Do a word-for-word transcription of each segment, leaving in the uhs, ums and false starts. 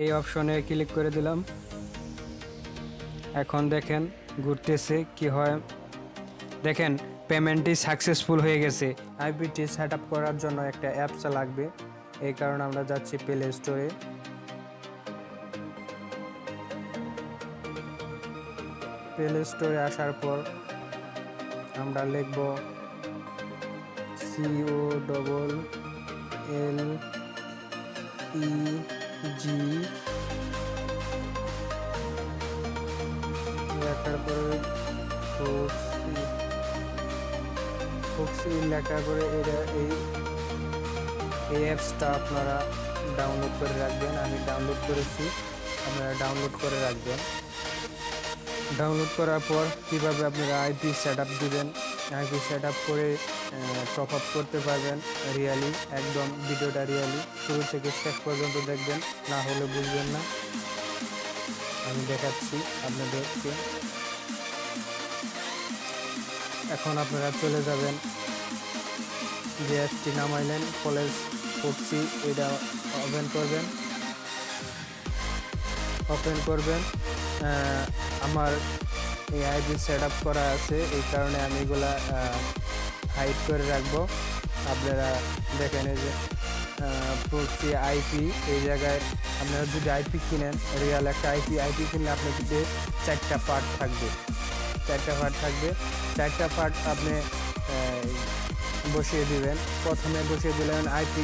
এই অপশনে ক্লিক করে দিলাম। এখন দেখেন ঘুরতেছে কি হয়। দেখেন পেমেন্টটি সাকসেসফুল হয়ে গেছে। আইপিটি সেট আপ করার জন্য একটা অ্যাপস লাগবে, এই কারণে আমরা যাচ্ছি প্লে স্টোরে। প্লে স্টোরে আসার পর আমরা লিখব সিও ডবল এল ই জি, লেখার পরে ফক্সি লেখার পরে এটা এই এই অ্যাপসটা আপনারা ডাউনলোড করে রাখবেন। আমি ডাউনলোড করেছি, আপনারা ডাউনলোড করে রাখবেন। ডাউনলোড করার পর কীভাবে আপনারা আইপি সেট আপ দেবেন, আইপি সেট আপ করে টপ আপ করতে পারবেন রিয়ালি, একদম ভিডিওটা রিয়ালি শুরু থেকে শেষ পর্যন্ত দেখবেন, না হলে বুঝবেন না। আমি দেখাচ্ছি আপনাদেরকে। এখন আপনারা চলে যাবেন, যে অ্যাপটি নামাইলেন কলেজ ফক্সি, এটা ওপেন করবেন। ওপেন করবেন আমার এই আইপি সেট আপ করা আছে, এই কারণে আমি এগুলা হাইড করে রাখবো। আপনারা দেখেন এই যে ফক্সি আইপি, এই জায়গায় আপনারা যদি আইপি কিনেন, রিয়াল একটা আইপি আইপি কিনলে আপনার কিন্তু চারটা পার্ট থাকবে, চারটা পার্ট থাকবে চারটা পার্ট আপনি বসিয়ে দিবেন। প্রথমে বসিয়ে দিলেন আইপি,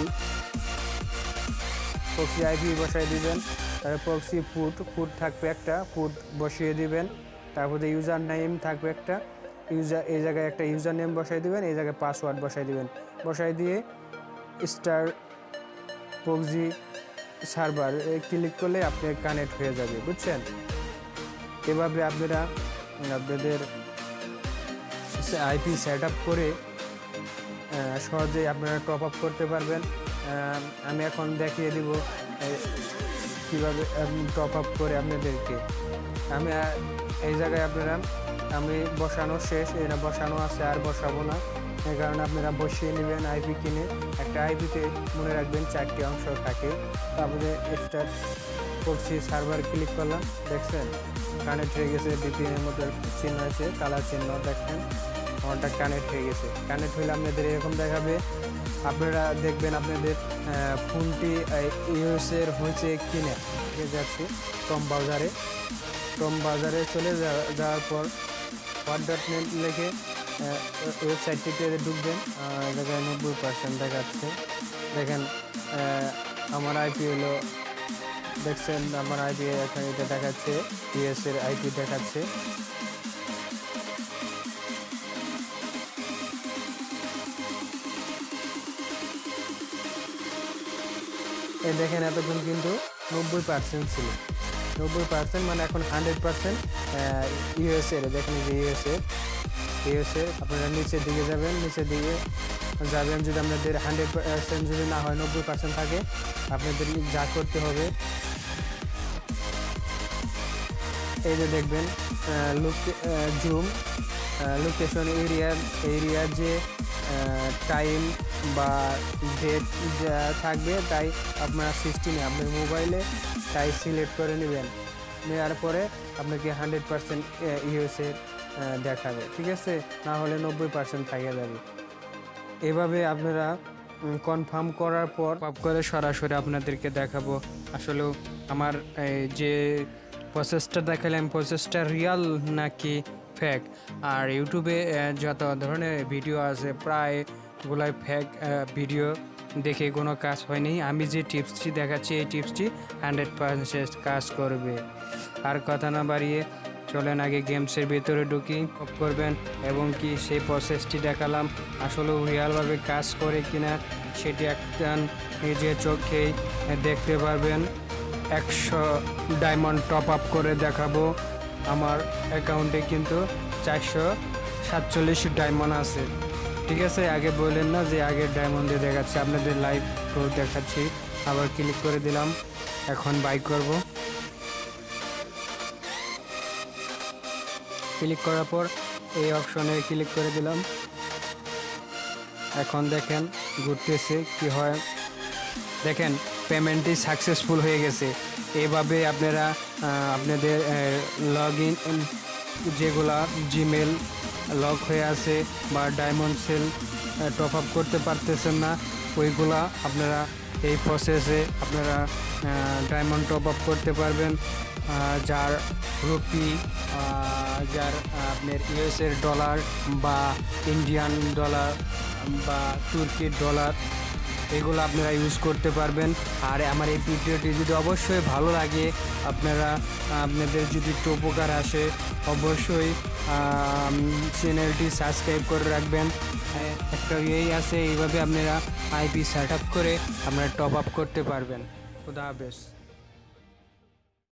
ফক্সি আইপি বসাই দিবেন। তারপরে ফক্সি ফুড ফুড থাকবে একটা, ফুড বসিয়ে দিবেন। তারপরে ইউজার নেম থাকবে একটা, ইউজার এই জায়গায় একটা ইউজার নেম বসাই দিবেন, এই জায়গায় পাসওয়ার্ড বসাই দিবেন। বসাই দিয়ে স্টার ফক্সি সার্ভার ক্লিক করলে আপনি কানেক্ট হয়ে যাবে, বুঝছেন? এভাবে আপনারা আপনাদের আইপি সেট আপ করে সহজেই আপনারা টপ আপ করতে পারবেন। আমি এখন দেখিয়ে দিব কীভাবে টপ আপ করে আপনাদেরকে। আমি এই জায়গায় আপনারা আমি বসানো শেষ, এটা বসানো আছে, আর বসাবো না, এই কারণে আপনারা বসিয়ে নেবেন। আইপি কিনে একটা আইপিতে মনে রাখবেন চারটি অংশ থাকে। তারপরে স্টার ফক্সি সার্ভার ক্লিক করলাম, দেখছেন কানেক্ট হয়ে গেছে। বিপিএনের মতো চিহ্ন আছে, কালার চিহ্ন, দেখেন আমারটা কানেক্ট হয়ে গেছে। কানেক্ট হলে আপনাদের এরকম দেখাবে। আপনারা দেখবেন আপনাদের ফোনটি ইউএসের হয়েছে কিনে যাচ্ছে টম ব্রাউজারে। টম ব্রাউজারে চলে যাওয়ার পর হোয়াট ডট নেট লিখে ওয়েবসাইটটিতে ঢুকবেন। জায়গায় নব্বই পার্সেন্ট দেখাচ্ছে। দেখেন আমার আইপি হলো, দেখছেন আমার আইপি এখন এটা দেখাচ্ছে, ইউএসের আইপি দেখাচ্ছে। এই দেখেন এতক্ষণ কিন্তু নব্বই পার্সেন্ট ছিল, নব্বই পার্সেন্ট মানে এখন হান্ড্রেড পার্সেন্ট ইউএসএর। দেখেন যে ইউএসএ ইউএসএ আপনারা নিচের দিকে যাবেন, নিচের দিকে যাবেন। যদি আপনাদের হান্ড্রেড পার্সেন্ট যদি না হয়, নব্বই পার্সেন্ট থাকে, আপনাদের যা করতে হবে এই যে দেখবেন জুম লোকেশন এরিয়ার এরিয়ার যে টাইম বা ডেট যা থাকবে, তাই আপনার সিস্টেমে আপনার মোবাইলে তাই সিলেক্ট করে নেবেন। নেওয়ার পরে আপনাকে হান্ড্রেড পার্সেন্ট ইউএসএ দেখাবে, ঠিক আছে? না হলে নব্বই পার্সেন্ট থাকে যাবে। এভাবে আপনারা কনফার্ম করার পর পপ করে সরাসরি আপনাদেরকে দেখাবো আসলে আমার যে প্রসেসটা দেখালাম, প্রসেসটা রিয়াল নাকি ফেক। আর ইউটিউবে যত ধরনের ভিডিও আছে প্রায়গুলাই ফেক ভিডিও, দেখে কোনো কাজ হয়নি। আমি যে টিপসটি দেখাচ্ছি এই টিপসটি হান্ড্রেড পার্সেন্ট কাজ করবে। আর কথা না বাড়িয়ে চলেন আগে গেমসের ভিতরে ঢুকি, অফ করবেন এবং কি সেই প্রসেসটি দেখালাম আসলে রিয়ালভাবে কাজ করে কিনা সেটি একটা নিজের চোখেই দেখতে পারবেন। একশো ডায়মন্ড টপ আপ করে দেখাবো। আমার অ্যাকাউন্টে কিন্তু চারশো সাতচল্লিশ ডায়মন্ড আছে, ঠিক আছে? আগে বললেন না যে আগের ডায়মন্ডে দেখাচ্ছি, আপনাদের লাইভ প্রুফ দেখাচ্ছি। আবার ক্লিক করে দিলাম, এখন বাই করব। ক্লিক করার পর এই অপশনে ক্লিক করে দিলাম। এখন দেখেন ঘুরতেছে কি হয়। দেখেন পেমেন্টটি সাকসেসফুল হয়ে গেছে। এভাবে আপনারা আপনাদের লগ ইন যেগুলা জিমেল লক হয়ে আছে বা ডায়মন্ড সেল টপ আপ করতে পারতেছেন না, ওইগুলা আপনারা এই প্রসেসে আপনারা ডায়মন্ড টপ আপ করতে পারবেন। যার রুপি, যার আপনার ইউএসের ডলার বা ইন্ডিয়ান ডলার বা তুর্কির ডলার, এগুলো আপনারা ইউজ করতে পারবেন। আর আমার এই ভিডিওটি যদি অবশ্যই ভালো লাগে, আপনারা আপনাদের যদি একটু উপকার আসে, অবশ্যই চ্যানেলটি সাবস্ক্রাইব করে রাখবেন। একটা এই আছে, এইভাবে আপনারা আইপি সেট আপ করে আপনারা টপ আপ করতে পারবেন। খুদা হাফেজ।